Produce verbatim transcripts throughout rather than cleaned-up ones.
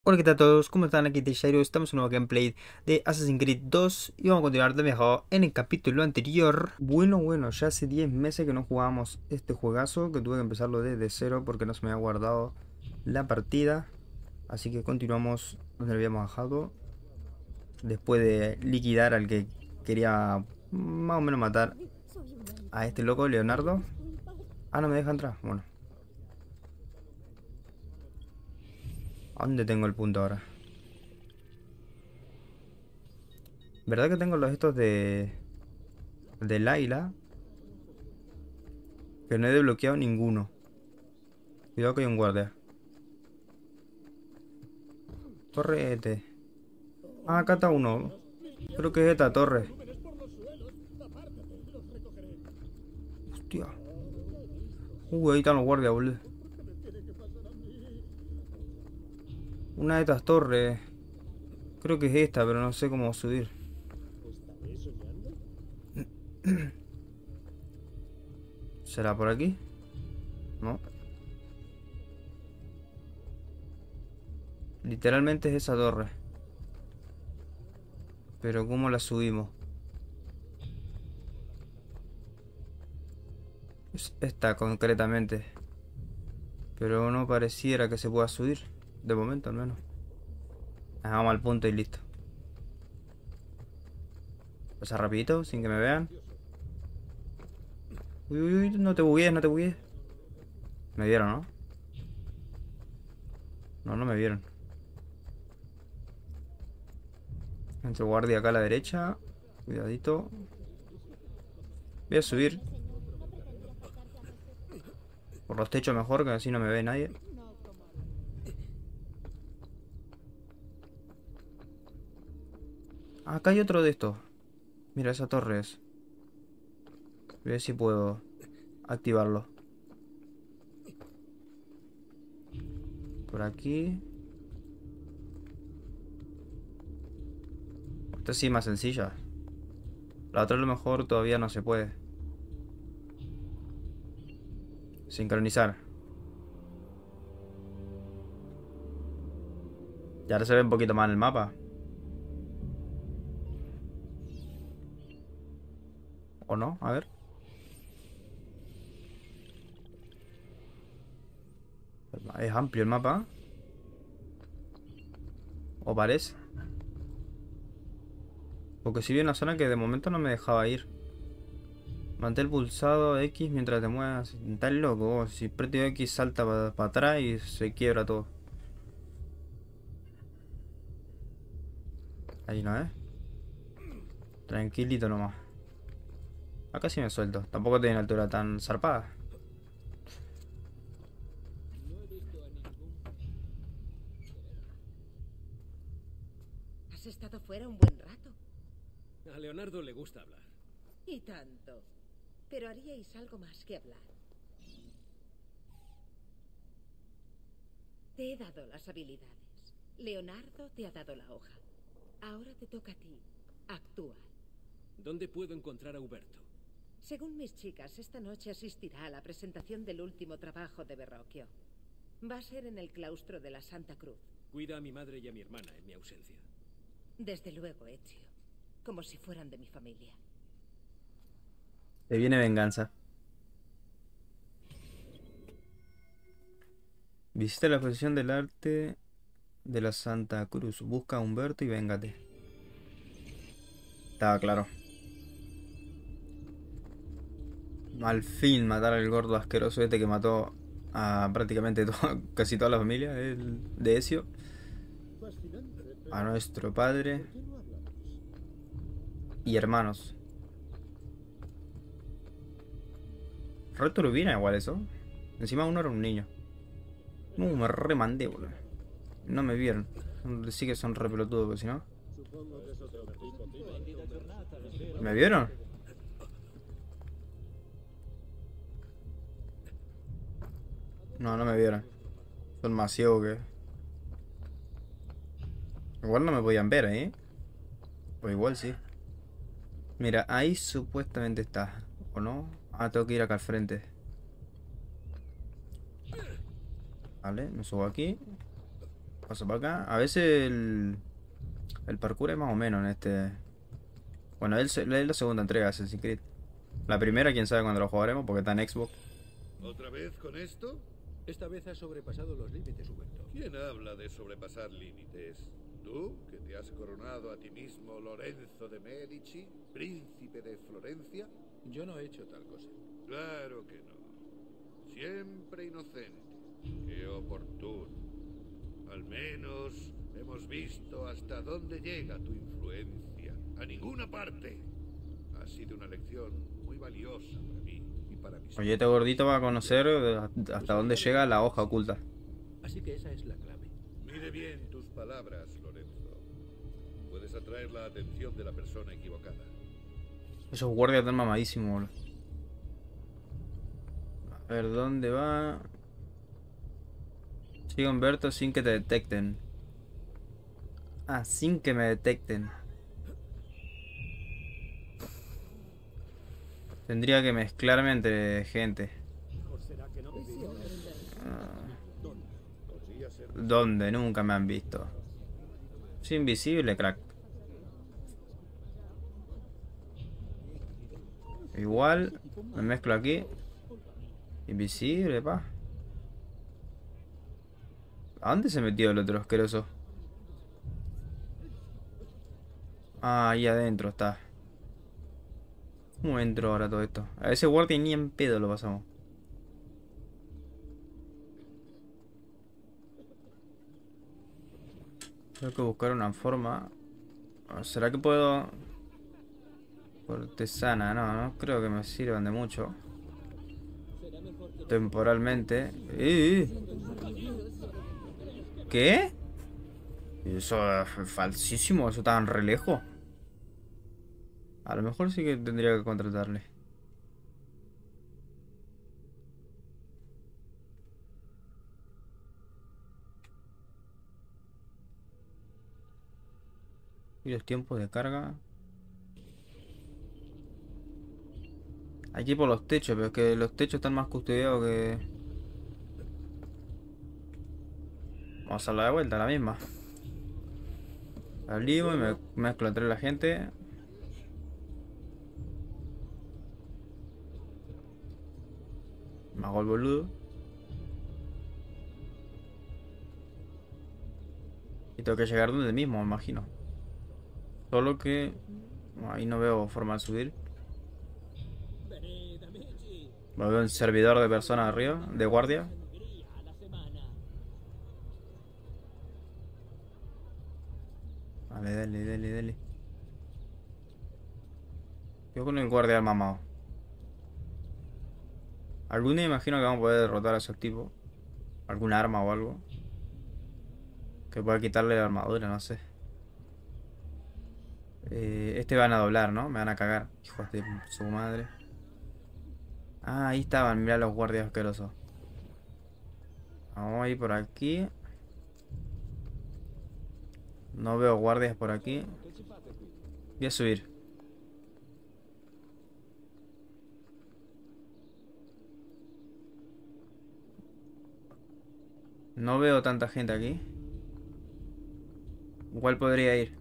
Hola, ¿qué tal a todos? ¿Cómo están? Aquí Teixeiro. Estamos en un nuevo gameplay de Assassin's Creed dos y vamos a continuar de mejor en el capítulo anterior. Bueno, bueno, ya hace diez meses que no jugábamos este juegazo, que tuve que empezarlo desde cero porque no se me había guardado la partida. Así que continuamos donde lo habíamos dejado, después de liquidar al que quería más o menos matar a este loco, Leonardo. Ah, no me deja entrar. Bueno, ¿a dónde tengo el punto ahora? ¿Verdad que tengo los estos de... de Layla? Que no he desbloqueado ninguno. Cuidado que hay un guardia. Torrete. Ah, acá está uno. Creo que es esta torre. Hostia. Uh, ahí están los guardias, boludo. Una de estas torres. Creo que es esta, pero no sé cómo subir. ¿Será por aquí? No. Literalmente es esa torre. Pero ¿cómo la subimos? Es esta concretamente. Pero no pareciera que se pueda subir. De momento al menos. Ah, vamos al punto y listo. Pasa rapidito, sin que me vean. Uy, uy, uy, no te buguees, no te buguees. Me vieron, ¿no? No, no me vieron. Entre guardia acá a la derecha. Cuidadito. Voy a subir por los techos mejor, que así no me ve nadie. Ah, acá hay otro de estos. Mira, esa torre es. Voy a ver si puedo activarlo. Por aquí. Esta sí es más sencilla. La otra a lo mejor todavía no se puede. Sincronizar. Ya ahora se ve un poquito más en el mapa. ¿O no? A ver. Es amplio el mapa. ¿O parece? Porque si vi una zona que de momento no me dejaba ir. Mantén pulsado X mientras te muevas. Estás loco, vos. Si pretio X salta para atrás y se quiebra todo. Ahí no, ¿eh? Tranquilito nomás. Acá sí me suelto. Tampoco tiene altura tan zarpada. Has estado fuera un buen rato. A Leonardo le gusta hablar. Y tanto. Pero haríais algo más que hablar. Te he dado las habilidades. Leonardo te ha dado la hoja. Ahora te toca a ti. Actúa. ¿Dónde puedo encontrar a Huberto? Según mis chicas, esta noche asistirá a la presentación del último trabajo de Verrocchio. Va a ser en el claustro de la Santa Cruz. Cuida a mi madre y a mi hermana en mi ausencia. Desde luego, Ezio. Como si fueran de mi familia. Te viene venganza. Visita la exposición del arte de la Santa Cruz. Busca a Humberto y véngate. Estaba claro. Al fin matar al gordo asqueroso este que mató a prácticamente to casi toda la familia el de Ezio. A nuestro padre y hermanos. Re turbina igual eso. Encima uno era un niño. No, me remandé, boludo. No me vieron. Sí que son re pelotudos, porque si no. ¿Me vieron? No, no me vieron. Son más ciegos que... Igual no me podían ver, ¿eh? O igual sí. Mira, ahí supuestamente está. ¿O no? Ah, tengo que ir acá al frente. Vale, me subo aquí. Paso para acá. A veces el, el parkour es más o menos en este... Bueno, es la segunda entrega de Assassin's Creed. La primera, quién sabe cuándo lo jugaremos, porque está en Xbox. ¿Otra vez con esto? Esta vez has sobrepasado los límites, Huberto. ¿Quién habla de sobrepasar límites? ¿Tú, que te has coronado a ti mismo Lorenzo de Medici, príncipe de Florencia? Yo no he hecho tal cosa. Claro que no. Siempre inocente. Qué oportuno. Al menos hemos visto hasta dónde llega tu influencia. A ninguna parte. Ha sido una lección muy valiosa para mí y para mis... Oye, este gordito va a conocer hasta dónde llega la hoja oculta. Así que esa es la clave. Mide bien tus palabras, Lorenzo. Puedes atraer la atención de la persona equivocada. Esos guardias están mamadísimos, boludo. A ver, ¿dónde va? Sigue Humberto sin que te detecten. Ah, sin que me detecten. Tendría que mezclarme entre gente. Ah, ¿dónde? Nunca me han visto. Soy invisible, crack. Igual, me mezclo aquí. Invisible, pa. ¿A dónde se metió el otro asqueroso? Ah, ahí adentro está. ¿Cómo entro ahora todo esto? A ese guardia ni en pedo lo pasamos. Tengo que buscar una forma. ¿Será que puedo...? Cortesana, no, no creo que me sirvan de mucho. Temporalmente. ¡Eh! ¿Qué? Eso es falsísimo, eso tan re lejos. A lo mejor sí que tendría que contratarle. Y los tiempos de carga. Aquí por los techos, pero es que los techos están más custodiados que... Vamos a darle de vuelta, la misma. Salimos y me mezclo entre la gente. Me hago el boludo. Y tengo que llegar donde mismo, me imagino. Solo que... ahí no veo forma de subir. Veo un servidor de personas arriba, de guardia. Dale, dale, dale, dale. Yo con el guardia mamado. Algún día imagino que vamos a poder derrotar a esos tipos. Algún arma o algo. Que pueda quitarle la armadura, no sé. Eh, este van a doblar, ¿no? Me van a cagar. Hijos de su madre. Ah, ahí estaban, mirá los guardias asquerosos. Vamos a ir por aquí. No veo guardias por aquí. Voy a subir. No veo tanta gente aquí. Igual podría ir.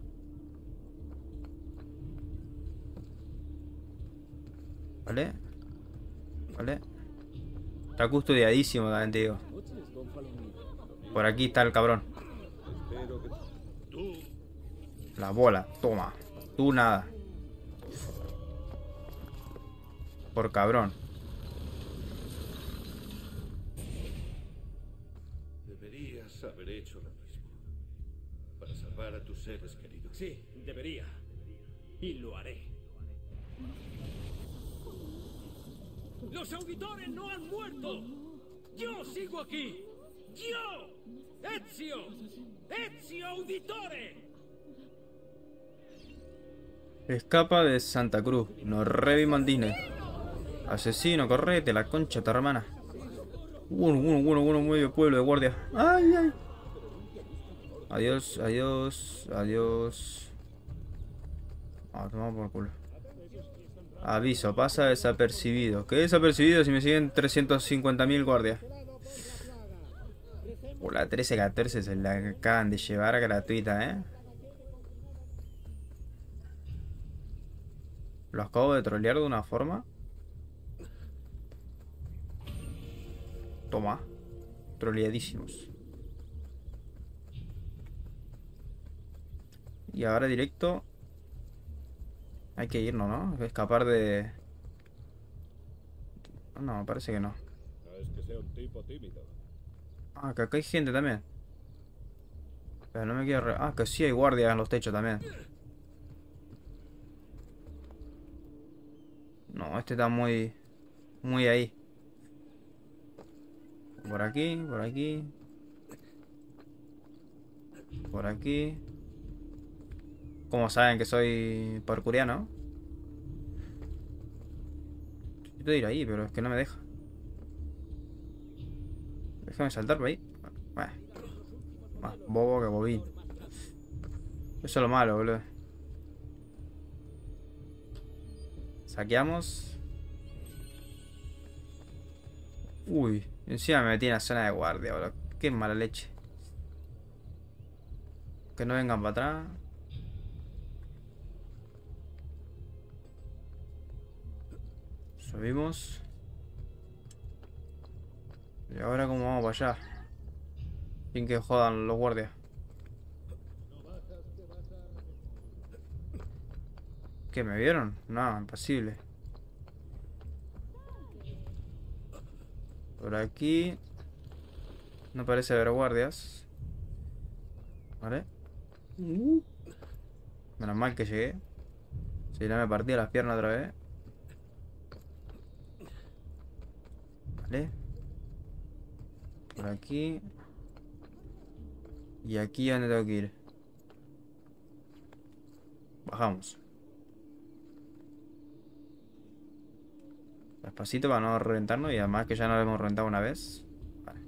¿Vale? ¿Vale? Está custodiadísimo, también te digo. Por aquí está el cabrón. La bola, toma. Tú nada. Por cabrón. Deberías haber hecho lo mismo. Para salvar a tus seres queridos. Sí, debería. Y lo haré. ¡Los auditores no han muerto! ¡Yo sigo aquí! ¡Yo! ¡Ezio! ¡Ezio Auditore! Escapa de Santa Cruz. No revi mandine. Asesino, correte, la concha de tu hermana. Uno, uno, uno, uno, medio pueblo de guardia. Ay, ay. Adiós, adiós, adiós. Ah, toma por culo. Aviso, pasa desapercibido. ¿Qué desapercibido si me siguen trescientos cincuenta mil guardias? Uh, la trece catorce se la acaban de llevar gratuita, ¿eh? Lo acabo de trolear de una forma. Toma. Troleadísimos. Y ahora directo. Hay que irnos, ¿no? Escapar de... No, parece que no. No es que sea un tipo tímido. Ah, que acá hay gente también. Pero no me quiero... Re... Ah, que sí hay guardias en los techos también. No, este está muy... Muy ahí. Por aquí, por aquí. Por aquí. ¿Cómo saben que soy parkouriano? Quiero ir ahí, pero es que no me deja. Déjame saltar por ahí. Bueno. Más bobo que bobín. Eso es lo malo, boludo. Saqueamos. Uy, encima me metí en la zona de guardia, boludo. Qué mala leche. Que no vengan para atrás. Subimos. Y ahora cómo vamos para allá. Sin que jodan los guardias. ¿Qué, me vieron? No, imposible. Por aquí no parece haber guardias. Vale. Uh. Menos mal que llegué. Si no me partía las piernas otra vez. Vale. Por aquí. Y aquí es donde tengo que ir. Bajamos. Despacito para no reventarnos. Y además que ya nos hemos reventado una vez. Vale.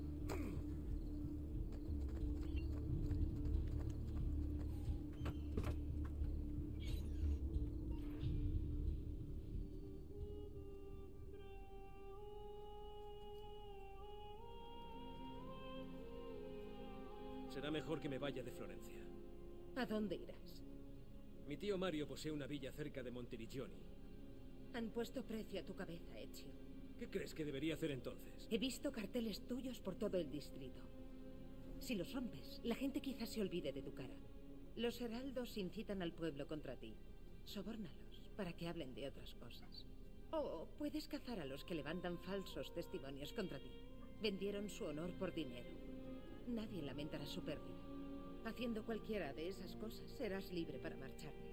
Será mejor que me vaya de Florencia. ¿A dónde irás? Mi tío Mario posee una villa cerca de Monteriggioni. Han puesto precio a tu cabeza, Ezio. ¿Qué crees que debería hacer entonces? He visto carteles tuyos por todo el distrito. Si los rompes, la gente quizás se olvide de tu cara. Los heraldos incitan al pueblo contra ti. Sobórnalos para que hablen de otras cosas. O puedes cazar a los que levantan falsos testimonios contra ti. Vendieron su honor por dinero. Nadie lamentará su pérdida. Haciendo cualquiera de esas cosas, serás libre para marcharte.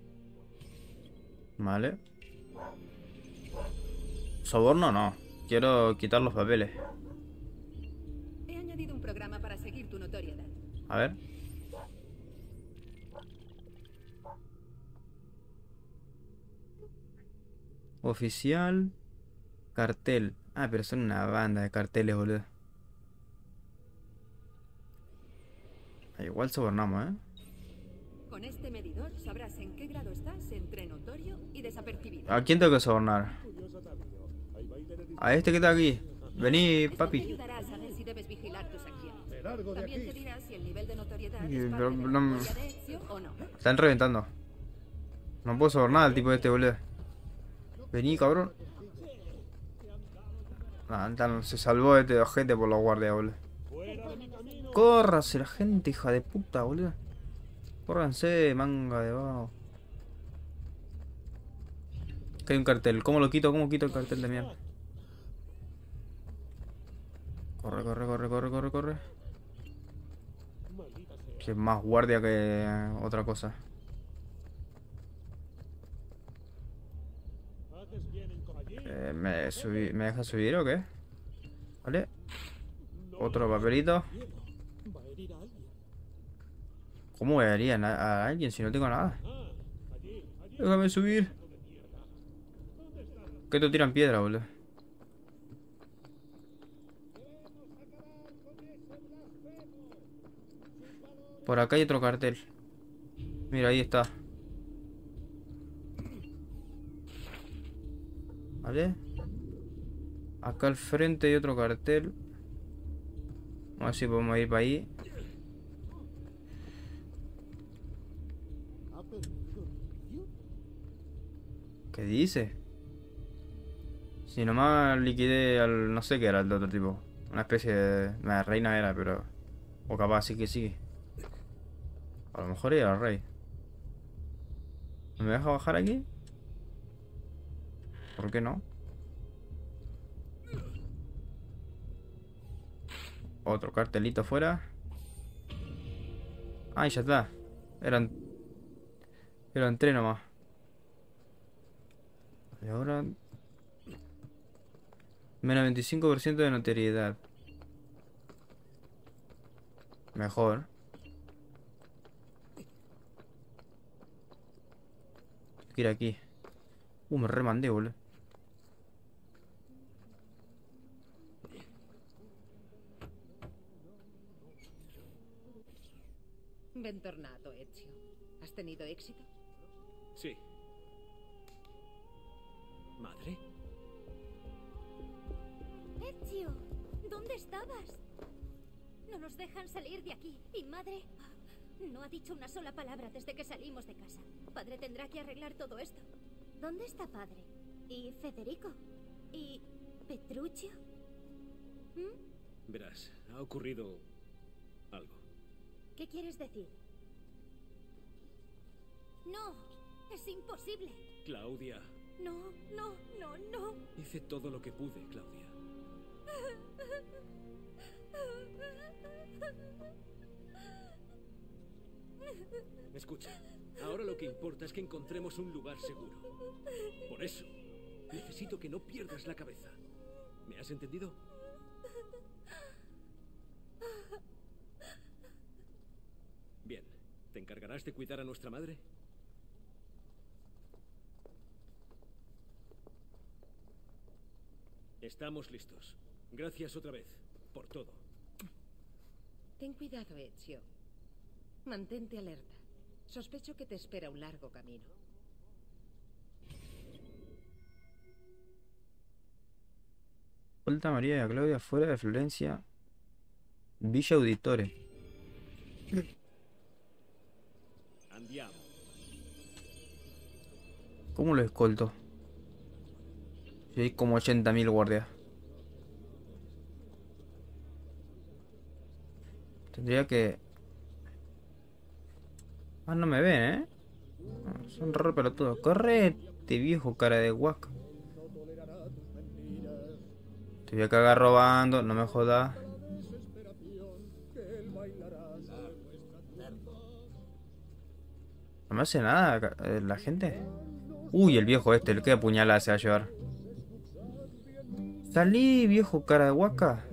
Vale. Soborno no. Quiero quitar los papeles. He añadido un programa para seguir tu notoriedad. A ver. Oficial. Cartel. Ah, pero son una banda de carteles, boludo. Ah, igual sobornamos, ¿eh? Con este medidor sabrás en qué grado estás entre notorio y desapercibido. ¿A quién tengo que sobornar? A este que está aquí. Vení, Esto te papi. ayudará a saber si debes vigilar tus acciones. Me largo de También te aquí. dirá si el nivel de notoriedad Y, es pero parte de no la me- memoria de Ezio o no. Están reventando. No puedo sobornar al tipo este, boludo. Vení, cabrón. Ah, tan- se salvó este ojete por los guardias, boludo. Córrase la gente, hija de puta, boludo. Córranse, manga de vago. Que hay un cartel. ¿Cómo lo quito? ¿Cómo quito el cartel de mierda? Corre, corre, corre, corre, corre, corre. Que es más guardia que otra cosa. Eh, ¿me, subí- ¿Me deja subir o qué? Vale. Otro papelito. ¿Cómo voy a herir a, na- a alguien si no tengo nada? Déjame subir. Que te tiran piedra, boludo. Por acá hay otro cartel. Mira, ahí está. ¿Vale? Acá al frente hay otro cartel. a ver si podemos ir para ahí. ¿Qué dice? Si nomás liquidé al... no sé qué era el otro tipo. Una especie de... La reina era, pero... O capaz sí que sí. A lo mejor era el rey. ¿No me deja bajar aquí? ¿Por qué no? Otro cartelito afuera. Ay, ya está. Eran... Eran tres nomás. Y ahora... Menos veinticinco por ciento de notoriedad. Mejor. Hay que ir aquí. Uh, me remandé, boludo. Bentornato, Ezio. ¿Has tenido éxito? Sí. ¿Madre? Ezio, ¿dónde estabas? No nos dejan salir de aquí. Y madre no ha dicho una sola palabra desde que salimos de casa. Padre tendrá que arreglar todo esto. ¿Dónde está padre? ¿Y Federico? ¿Y Petruccio? ¿Mm? Verás, ha ocurrido algo. ¿Qué quieres decir? No, es imposible. Claudia. No, no, no, no. Hice todo lo que pude, Claudia. Escucha, ahora lo que importa es que encontremos un lugar seguro. Por eso, necesito que no pierdas la cabeza. ¿Me has entendido? Bien, ¿te encargarás de cuidar a nuestra madre? Estamos listos. Gracias otra vez, por todo. Ten cuidado, Ezio. Mantente alerta. Sospecho que te espera un largo camino. Vuelta María y Claudia fuera de Florencia. Villa Auditore. Andiamo. ¿Cómo lo escolto? Si hay como ochenta mil guardias. Tendría que... Ah, no me ven, ¿eh? No, son re pelotudos. Correte, viejo cara de guaca. Te voy a cagar robando, no me jodas. No me hace nada eh, la gente. Uy, el viejo este, el que apuñalada se va a llevar. Salí, viejo cara de guaca.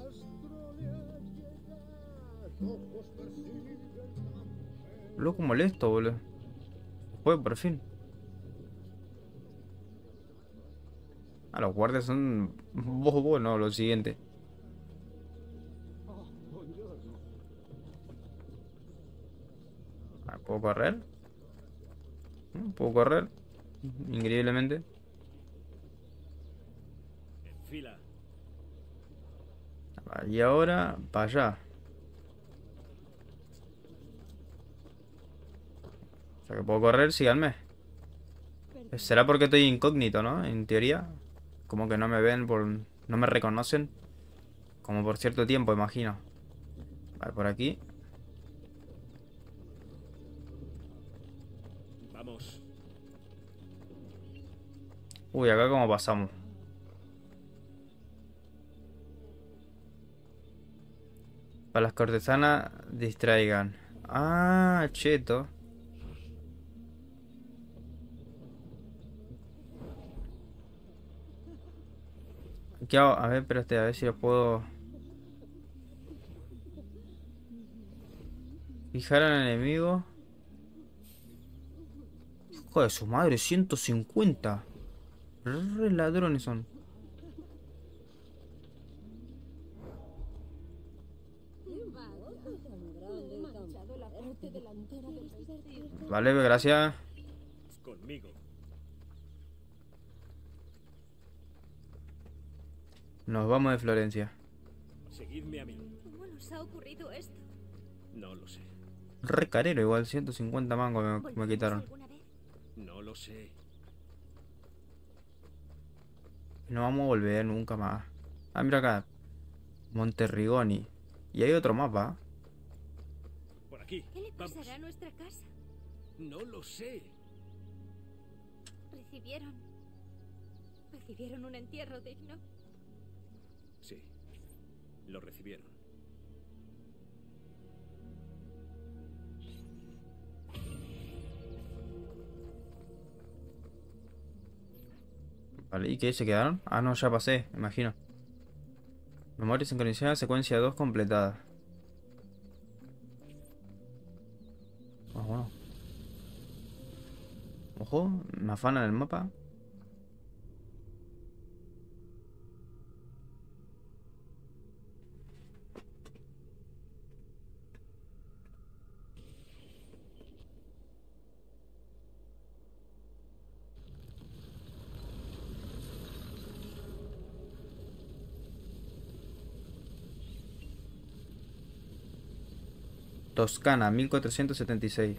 Loco molesto, boludo. Fue por fin. Ah, los guardias son bobos, no, lo siguiente. Ah, ¿puedo correr? ¿Puedo correr? Increíblemente. En fila. Y ahora, para allá. O sea que puedo correr, síganme. Será porque estoy incógnito, ¿no? En teoría. Como que no me ven por... No me reconocen. Como por cierto tiempo, imagino. Vale, por aquí. Vamos. Uy, acá cómo pasamos. Para las cortesanas distraigan. Ah, cheto. ¿Qué hago? A ver, espérate, a ver si lo puedo... Fijar al enemigo. Hijo de su madre, ciento cincuenta. Re ladrones son. Vale, gracias. Conmigo. Nos vamos de Florencia. Seguidme a mí. ¿Cómo nos os ha ocurrido esto? No lo sé. Re carero, igual ciento cincuenta mangos me, me ¿Volveremos quitaron. alguna vez? No lo sé. No vamos a volver nunca más. Ah, mira acá. Monterrigoni. Y hay otro mapa. Por aquí. ¿Qué le Vamos. pasará a nuestra casa? No lo sé. ¿Recibieron... ¿Recibieron un entierro digno? Sí. Lo recibieron. Vale, ¿y qué? ¿Se quedaron? Ah, no, ya pasé, me imagino. Memoria sincronizada, secuencia dos completada. Ah, bueno. Ojo, me afanan el mapa. Toscana, mil cuatrocientos setenta y seis.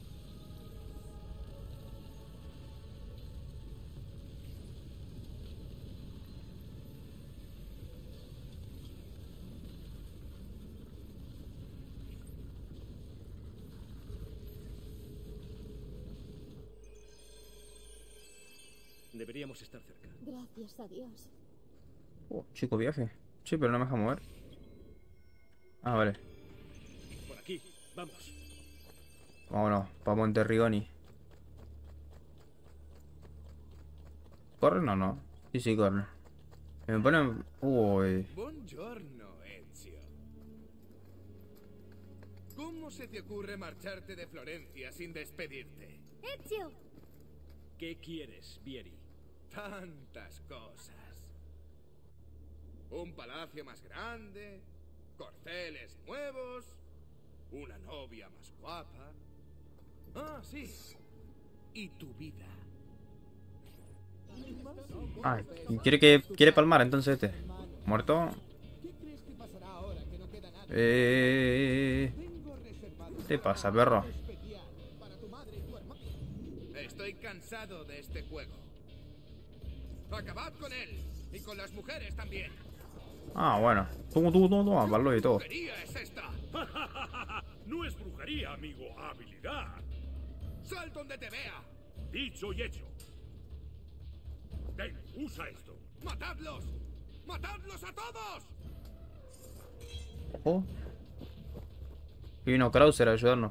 Deberíamos estar cerca. Gracias a Dios. Oh, chico, viaje. Sí, pero no me deja mover. Ah, vale. Por aquí. Vamos. Vámonos, para Monterrigoni. ¿Corren o no? Sí, sí, corren. Me ponen... Uy. Buongiorno, Ezio. ¿Cómo se te ocurre marcharte de Florencia sin despedirte? ¡Ezio! ¿Qué quieres, Vieri? Tantas cosas. Un palacio más grande, corceles nuevos, una novia más guapa. Ah, sí. Y tu vida. Ah, quiere que... Quiere palmar entonces este. Muerto. Eh... ¿Qué te pasa, perro? Estoy cansado de este juego. Acabad con él y con las mujeres también. Ah, bueno. Toma, toma, toma, toma, palo y todo. ¿Qué brujería es esta? No es brujería, amigo. Habilidad. ¡Sal donde te vea! Dicho y hecho. Ten, usa esto. ¡Matadlos! ¡Matadlos a todos! Ojo. Y vino Krauser a ayudarnos.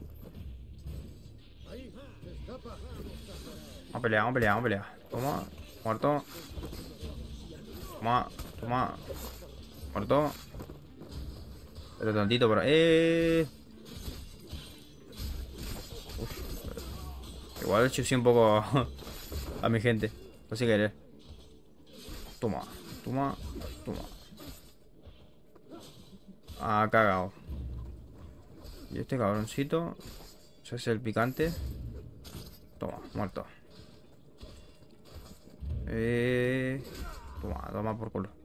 Vamos a pelear, vamos a pelear, vamos a pelear. Toma, muerto. Toma, toma. Muerto. Pero tantito por ahí. ¡Eh! Uf. Igual chusé un poco a mi gente. No sé querer. Toma, toma, toma. Ah, cagado. Y este cabroncito. Ese es el picante. Toma, muerto. Eh... Toma, toma por culo.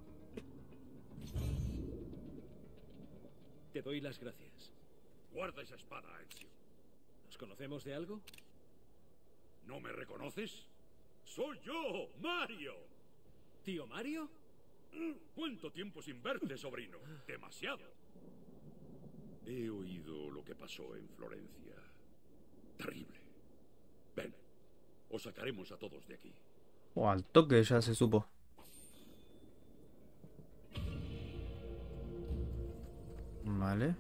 Te doy las gracias. Guarda esa espada, Ezio. ¿Nos conocemos de algo? ¿No me reconoces? ¡Soy yo, Mario! ¿Tío Mario? ¿Cuánto tiempo sin verte, sobrino? Demasiado. He oído lo que pasó en Florencia. Terrible. Ven, os sacaremos a todos de aquí. Oh, al toque ya se supo. Vale.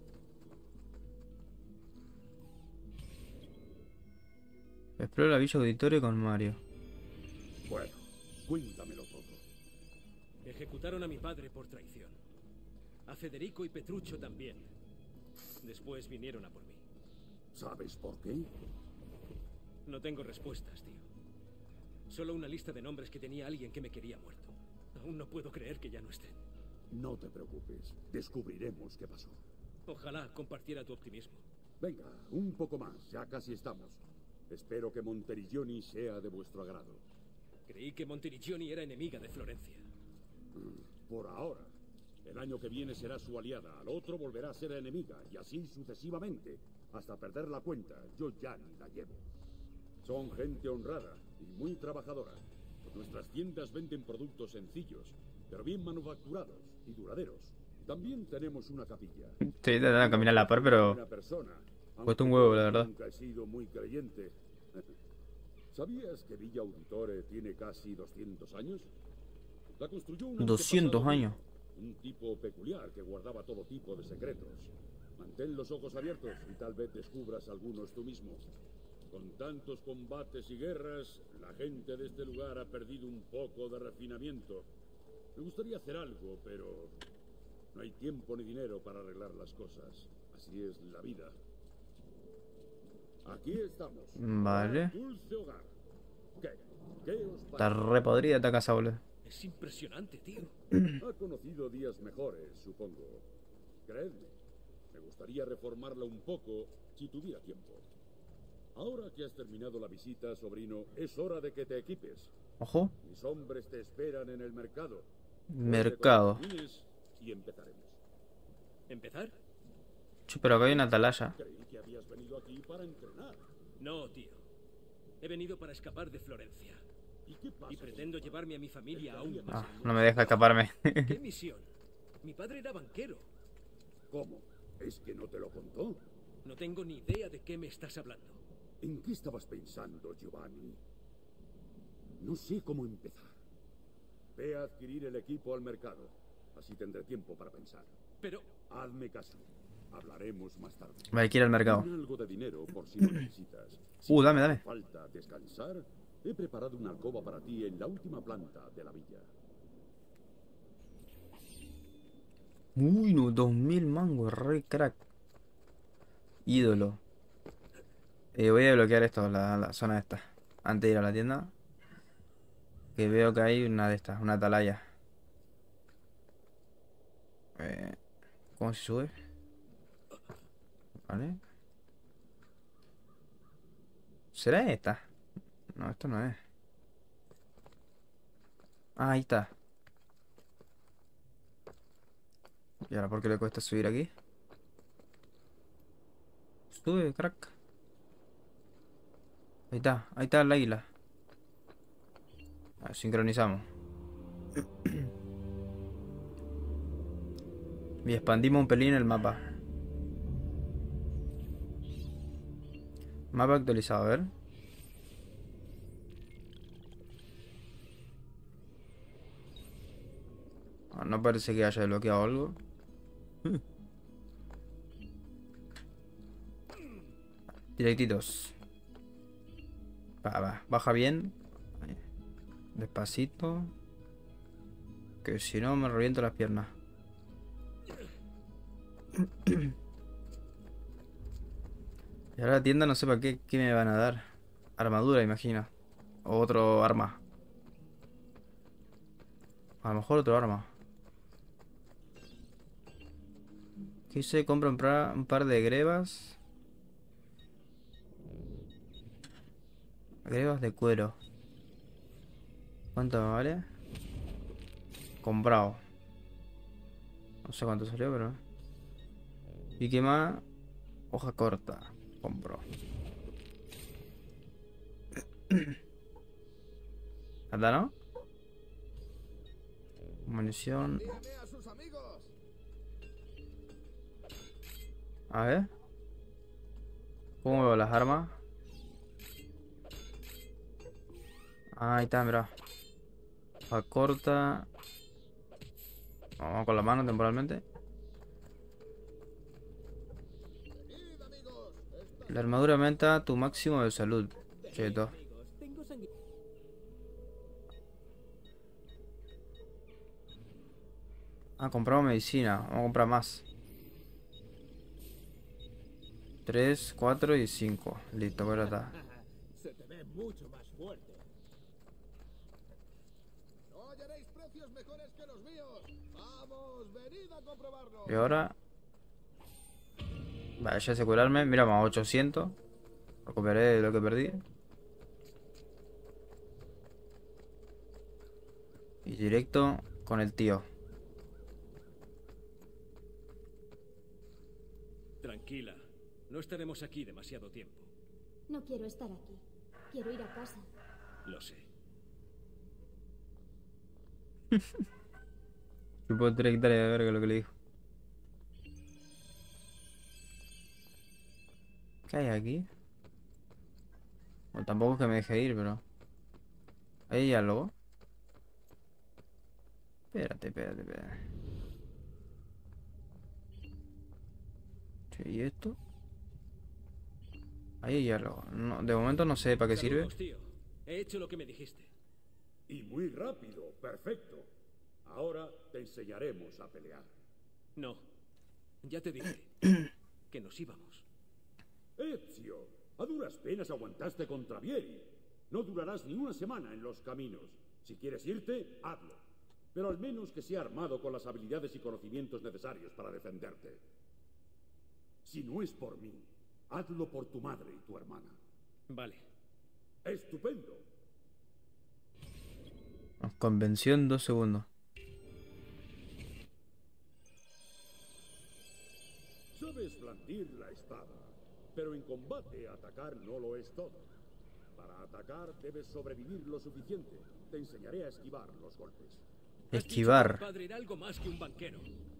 Explora la Villa Auditorio con Mario. Bueno, cuéntamelo todo. Ejecutaron a mi padre por traición. A Federico y Petruccio también. Después vinieron a por mí. ¿Sabes por qué? No tengo respuestas, tío. Solo una lista de nombres que tenía alguien que me quería muerto. Aún no puedo creer que ya no estén. No te preocupes. Descubriremos qué pasó. Ojalá compartiera tu optimismo. Venga, un poco más. Ya casi estamos. Espero que Monterrigoni sea de vuestro agrado. Creí que Monterrigoni era enemiga de Florencia. Por ahora. El año que viene será su aliada, al otro volverá a ser enemiga, y así sucesivamente, hasta perder la cuenta. Yo ya ni la llevo. Son gente honrada y muy trabajadora. Nuestras tiendas venden productos sencillos, pero bien manufacturados y duraderos. También tenemos una capilla. Estoy intentando caminar a la par, pero Una persona, cuesta un huevo, la verdad. Nunca he sido muy creyente. ¿Sabías que Villa Auditore tiene casi doscientos años? La construyó un doscientos antepasado años. mío, un tipo peculiar que guardaba todo tipo de secretos. Mantén los ojos abiertos y tal vez descubras algunos tú mismo. Con tantos combates y guerras, la gente de este lugar ha perdido un poco de refinamiento. Me gustaría hacer algo, pero no hay tiempo ni dinero para arreglar las cosas. Así es la vida. Aquí estamos. Vale. Dulce hogar. ¿Qué? ¿Qué os Está parece? re podrida esta casa, boludo. Es impresionante, tío. Ha conocido días mejores, supongo. Creedme, me gustaría reformarla un poco si tuviera tiempo. Ahora que has terminado la visita, sobrino, es hora de que te equipes. Ojo. Mis hombres te esperan en el mercado. Mercado. Vuelve con los niños y empezaremos. ¿Empezar? Chu, pero acá hay una atalaya. Creí que habías venido aquí para entrenar. No, tío. He venido para escapar de Florencia. ¿Y qué pasa? Y pretendo llevarme a mi familia aún Ah, más. no me deja escaparme. ¿Qué misión? Mi padre era banquero. ¿Cómo? ¿Es que no te lo contó? No tengo ni idea de qué me estás hablando. ¿En qué estabas pensando, Giovanni? No sé cómo empezar. Ve a adquirir el equipo al mercado. Así tendré tiempo para pensar. Pero... Hazme caso. Hablaremos más tarde. Vale, quiero ir al mercado. Ten algo de dinero por si lo necesitas. Si Uh, dame, te dame. hace falta descansar, he preparado una alcoba para ti en la última planta de la villa. Uy, no, dos mil mangos, re crack. Ídolo. Eh, voy a bloquear esto, la, la zona esta. Antes de ir a la tienda. Que veo que hay una de estas, una atalaya. Eh, ¿Cómo se sube? Vale. ¿Será esta? No, esto no es. Ah, ahí está. ¿Y ahora por qué le cuesta subir aquí? Sube, crack. Ahí está, ahí está el águila. A ver, sincronizamos. Y expandimos un pelín el mapa. Mapa actualizado, a ver. Ah, no parece que haya desbloqueado algo. Directitos. Va, va, baja bien. Ahí. Despacito. Que si no me reviento las piernas. Y ahora la tienda no sé para qué, qué me van a dar. Armadura, imagino. O otro arma. A lo mejor otro arma. ¿Qué hice? Compro un, pra- un par de grebas. Grebas de cuero. ¿Cuánto me vale? Comprado. No sé cuánto salió, pero... ¿Y qué más? Hoja corta. Compro. ¿Anda, no? Munición. Dígame a sus amigos. A ver. ¿Cómo veo las armas? Ah, ahí está, mira. Hoja corta. Vamos con la mano temporalmente. Venid, amigos. Esta La armadura aumenta tu máximo de salud. Cheto. Ah, compramos medicina. Vamos a comprar más. tres, cuatro y cinco. Listo, pues ahora está. se te ve mucho más fuerte. No hallaréis precios mejores que los míos. Vamos, venid a comprobarlo. Y ahora... Vale, ya sé curarme. Mira, más ochocientos. Recuperé lo que perdí. Y directo con el tío. Tranquila. No estaremos aquí demasiado tiempo. No quiero estar aquí. Quiero ir a casa. Lo sé. Supongo directa de verga lo que le dijo. ¿Qué hay aquí? Bueno, tampoco es que me deje ir, pero... ¿Hay algo? Espérate, espérate, espérate. Che, ¿y esto? Ahí hay algo. No, de momento no sé para qué sirve. Saludos, tío. He hecho lo que me dijiste. Y muy rápido, perfecto. Ahora te enseñaremos a pelear. No. Ya te dije que nos íbamos. Ezio, a duras penas aguantaste contra Vieri. No durarás ni una semana en los caminos. Si quieres irte, hazlo. Pero al menos que sea armado con las habilidades y conocimientos necesarios para defenderte. Si no es por mí, hazlo por tu madre y tu hermana. Vale. ¡Estupendo! Nos convenció en dos segundos. Sabes blandir la espada, pero en combate atacar no lo es todo. Para atacar debes sobrevivir lo suficiente. Te enseñaré a esquivar los golpes. Esquivar. Mi padre era algo más que un banquero.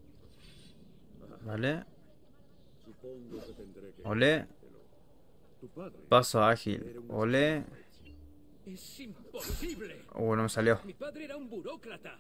Vale. Supongo que tendré que... Ole. Tu padre Paso ágil. Ole. Es imposible. Oh, no me salió. Mi padre era un burócrata.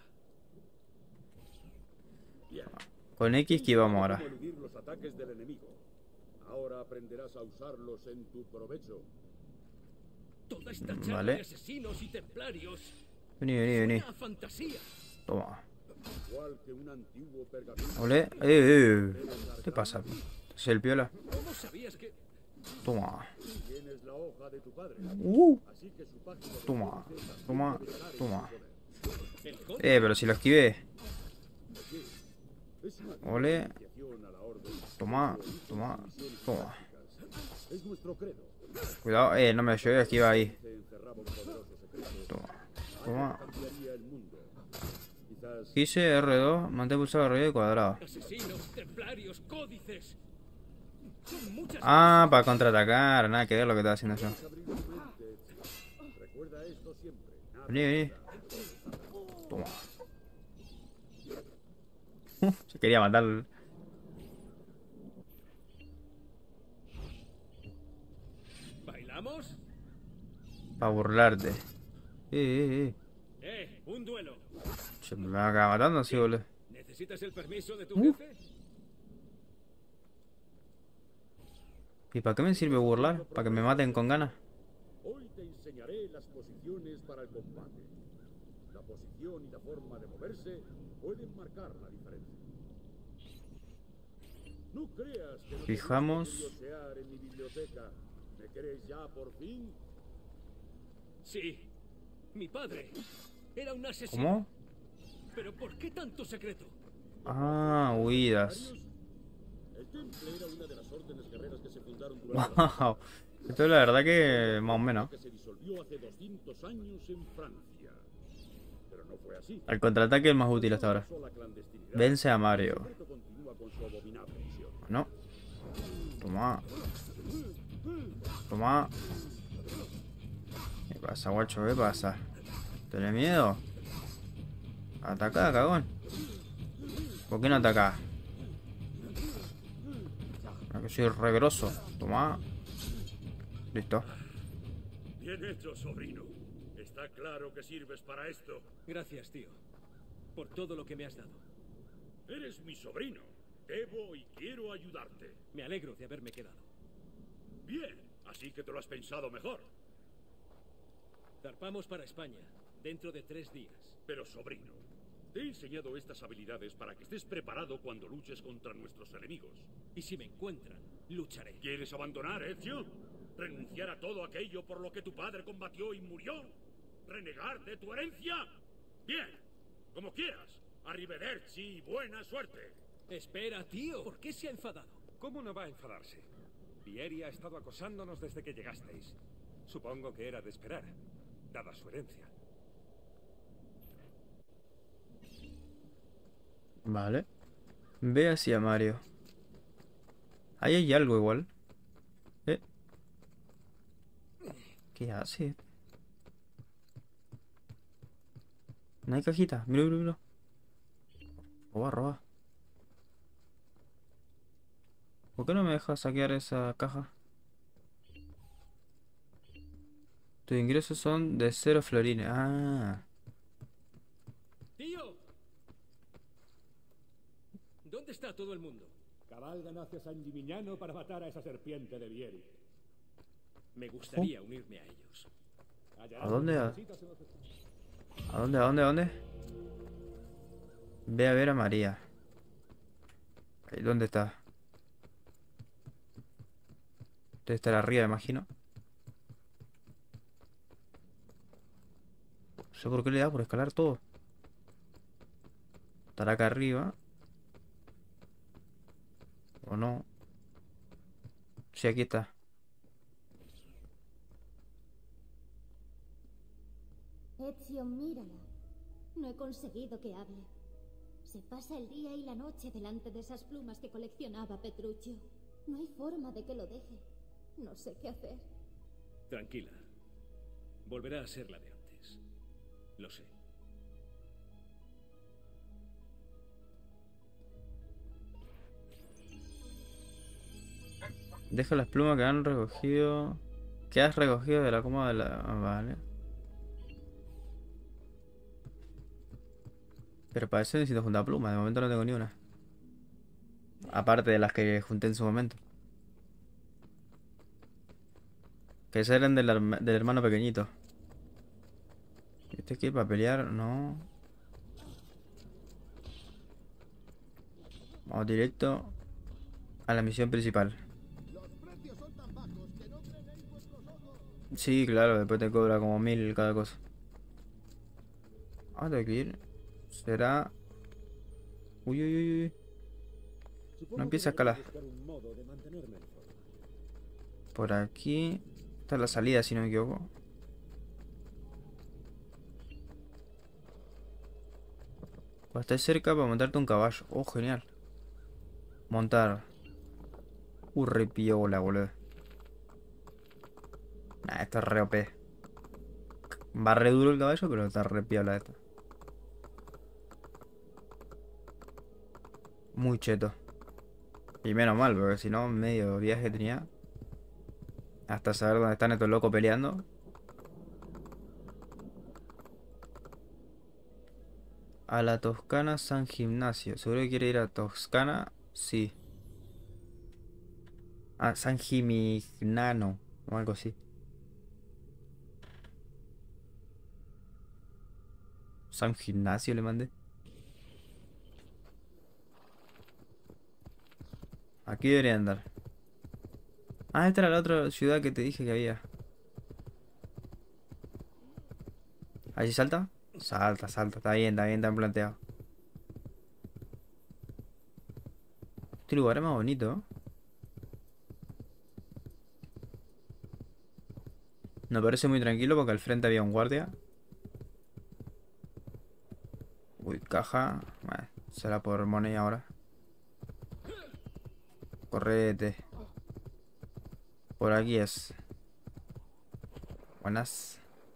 Bien. Con X esquivamos ahora. Cómo eludir los ataques del enemigo. Ahora aprenderás a usarlos en tu provecho. Toda esta charla Vale. de asesinos y templarios. Vení, vení, vení. Suena a fantasía. Toma. Igual que un antiguo pergamino. Ole. Eh, eh. ¿Qué pasa? ¿Es el piola? ¿Cómo sabías que...? Toma. Tienes la hoja de tu padre. Uh. Así que su página Toma. Toma. Toma. El conde. Eh, pero si lo esquivé. es una Ole. iniciación a la orden. Toma. Toma. Toma. Es nuestro credo. Cuidado. Eh, no me llevé a esquivar ahí. Se encerraba un poderoso secreto. Toma. Toma. Cambiaría el mundo. Quizás Hice R dos. Mantén pulsado arriba y cuadrado. Asesinos, templarios, códices. Son muchas Ah, para contraatacar. Nada que ver lo que estaba haciendo yo. abrir tu mente. Recuerda esto siempre. Nada Vení, vení. Toma. Se quería matar. ¿Bailamos? Para burlarte. Eh, eh, eh. Eh, un duelo. Che, me van a acabar matando así, boludo. ¿Necesitas el permiso de tu Uh. jefe? ¿Y para qué me sirve burlar? ¿Para que me maten con ganas? Hoy te enseñaré las posiciones para el combate. La posición y la forma de moverse pueden marcar la diferencia. No creas que no Fijamos. te gusta curiosear en mi biblioteca. ¿Me crees ya por fin? Sí. Mi padre era un asesino. ¿Cómo? ¿Pero por qué tanto secreto? Ah, huidas. El temple era una de las órdenes guerreras que se fundaron durante la Wow. Esto es la verdad que más o menos. que se disolvió hace doscientos años en Francia. Pero no fue así. El contraataque es el más útil hasta ahora. Sola clandestinidad. Vence a El Mario. secreto continúa con su abominable misión. No. Toma. Toma. ¿Qué pasa, guacho? ¿Qué pasa? ¿Tenés miedo? Atacá, cagón. ¿Por qué no atacás? Ah, que soy regroso. Toma. Listo. Bien hecho, sobrino. Está claro que sirves para esto. Gracias, tío. Por todo lo que me has dado. Eres mi sobrino. Debo y quiero ayudarte. Me alegro de haberme quedado. Bien, así que te lo has pensado mejor. Zarpamos para España, dentro de tres días. Pero, sobrino, te he enseñado estas habilidades para que estés preparado cuando luches contra nuestros enemigos. Y si me encuentran, lucharé. ¿Quieres abandonar, Ezio? ¿Renunciar a todo aquello por lo que tu padre combatió y murió? ¿Renegar de tu herencia? Bien, como quieras. Arrivederci y buena suerte. Espera, tío. ¿Por qué se ha enfadado? ¿Cómo no va a enfadarse? Vieri ha estado acosándonos desde que llegasteis. Supongo que era de esperar, dada su herencia. Vale. Ve hacia Mario. Ahí hay algo igual. ¿Eh? ¿Qué hace? No hay cajita. Mira, mira, mira. Roba, roba. ¿Por qué no me deja saquear esa caja? Tus ingresos son de cero florines. Ah. ¡Tío! ¿Dónde está todo el mundo? Cabalgan hacia San Gimignano para matar a esa serpiente de Vieri. Me gustaría unirme a ellos. ¿A dónde? ¿A, ¿A dónde? ¿A dónde? ¿A dónde? Ve a ver a María. Ahí, ¿dónde está? Debe estar arriba, imagino. No sé por qué le da por escalar todo. Estará acá arriba. ¿O no? Sí, aquí está. Ezio, mírala. No he conseguido que hable. Se pasa el día y la noche delante de esas plumas que coleccionaba Petruccio. No hay forma de que lo deje. No sé qué hacer. Tranquila. Volverá a ser la de antes. Lo sé. Deja las plumas que han recogido. Que has recogido de la cómoda de la. Ah, vale. Pero para eso necesito juntar plumas. De momento no tengo ni una. Aparte de las que junté en su momento. Que esas eran del, herma- del hermano pequeñito. ¿Este qué? ¿Para pelear? No. Vamos directo a la misión principal. Sí, claro, después te cobra como mil cada cosa. Ah, tengo que ir. Será. Uy, uy, uy, uy. No empieza a escalar. Por aquí. Esta es la salida, si no me equivoco. Cuando estés cerca para montarte un caballo. Oh, genial. Montar. Uh, re piola, boludo. Nah, esto es re O P. Va re duro el caballo, pero está re piola esto. Muy cheto. Y menos mal, porque si no, medio viaje tenía. Hasta saber dónde están estos locos peleando. A la Toscana San Gimnasio. ¿Seguro que quiere ir a Toscana? Sí. A San Gimignano. O algo así. San Gimnasio le mandé. Aquí debería andar. Ah, esta era la otra ciudad que te dije que había. ¿Allí salta? Salta, salta. Está bien, está bien, está bien planteado. Este lugar es más bonito, ¿eh? Me parece muy tranquilo porque al frente había un guardia. Uy, caja. Bueno, será por money ahora. Correte. Por aquí es. Buenas.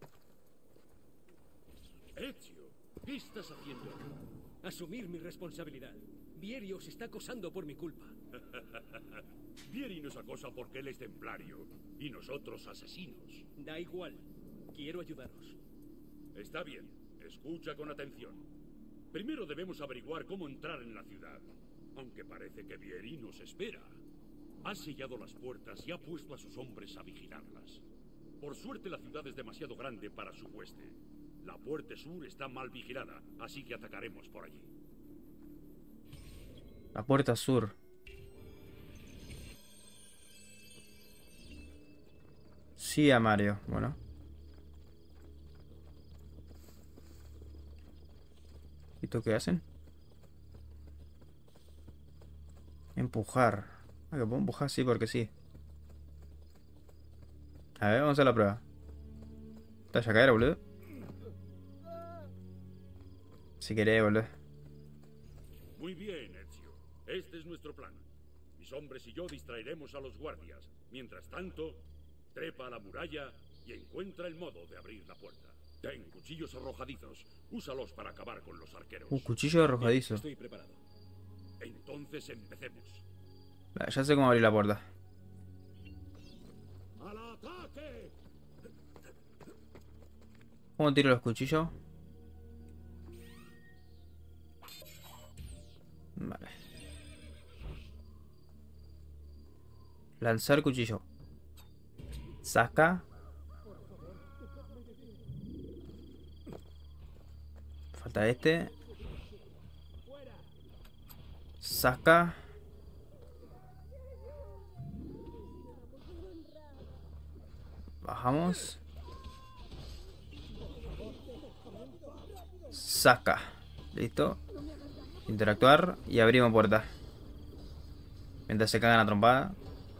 Ezio, ¿qué estás haciendo aquí? Asumir mi responsabilidad. Vieri os está acosando por mi culpa. Vieri nos acosa porque él es templario y nosotros asesinos. Da igual. Quiero ayudaros. Está bien, escucha con atención. Primero debemos averiguar cómo entrar en la ciudad, aunque parece que Vieri nos espera. Ha sellado las puertas y ha puesto a sus hombres a vigilarlas. Por suerte la ciudad es demasiado grande para su hueste. La puerta sur está mal vigilada, así que atacaremos por allí. La puerta sur. Sí, a Mario. Bueno. ¿Y esto qué hacen? Empujar. Ah, que puedo empujar, sí, porque sí. A ver, vamos a hacer la prueba. ¿Te vas a caer, boludo? Si querés, boludo. Muy bien, Ezio. Este es nuestro plan. Mis hombres y yo distraeremos a los guardias. Mientras tanto, trepa a la muralla y encuentra el modo de abrir la puerta. Ten cuchillos arrojadizos. Úsalos para acabar con los arqueros. Un cuchillo arrojadizo. Estoy preparado. Entonces empecemos. Vale, ya sé cómo abrir la puerta. ¡Al ataque! ¿Cómo tiro los cuchillos? Vale. Lanzar cuchillo. Saca. Falta este. Saca. Bajamos. Saca. Listo. Interactuar y abrimos puerta. Mientras se cagan a trompada.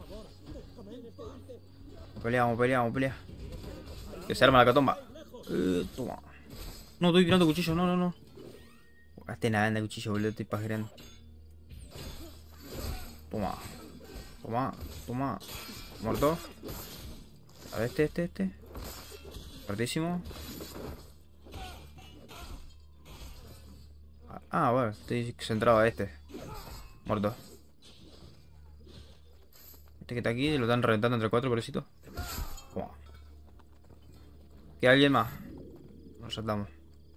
Peleamos, peleamos, peleamos. Que se arma la catomba. Eh, toma. No, estoy tirando cuchillo, no, no, no. Gasté nada de cuchillo, boludo, estoy pajereando. Toma. Toma, toma. Muerto. A ver, este, este, este. Fuertísimo. Ah, bueno, estoy centrado a este. Muerto. Este que está aquí lo están reventando entre cuatro, pobrecito. Toma. ¿Queda alguien más? Nos saltamos.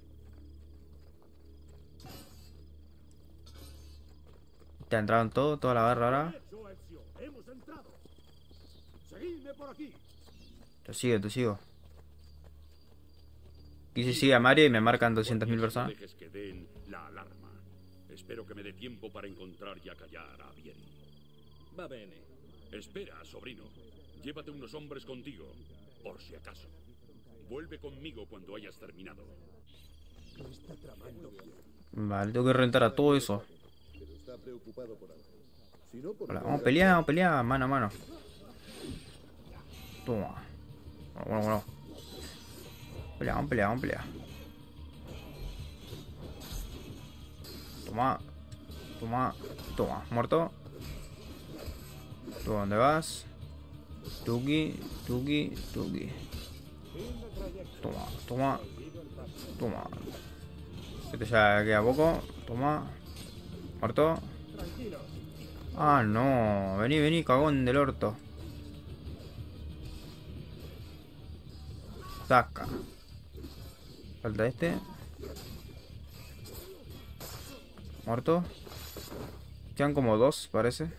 Te entraron todo, toda la barra ahora. Te sigo, te sigo. Aquí se sigue a Mario y me marcan doscientas mil personas. Dejes que den la alarma. Espero que me dé tiempo para encontrar y acallar a Vieri. Va bene. Espera, sobrino. Llévate unos hombres contigo, por si acaso. Vuelve conmigo cuando hayas terminado. Vale, tengo que rentar a todo eso. Hola, vamos a pelear, vamos a pelear, mano a mano. Toma. Bueno, bueno, bueno. Pelea, vamos a pelear, vamos a pelear. Toma. Toma. Toma. Muerto. ¿Tú dónde vas? Tuki, Tuki, Tuki. Toma, toma. Toma. Este ya queda poco. Toma. Muerto. Ah, no. Vení, vení, cagón del orto. Saca. Falta este. Muerto. Quedan como dos, parece.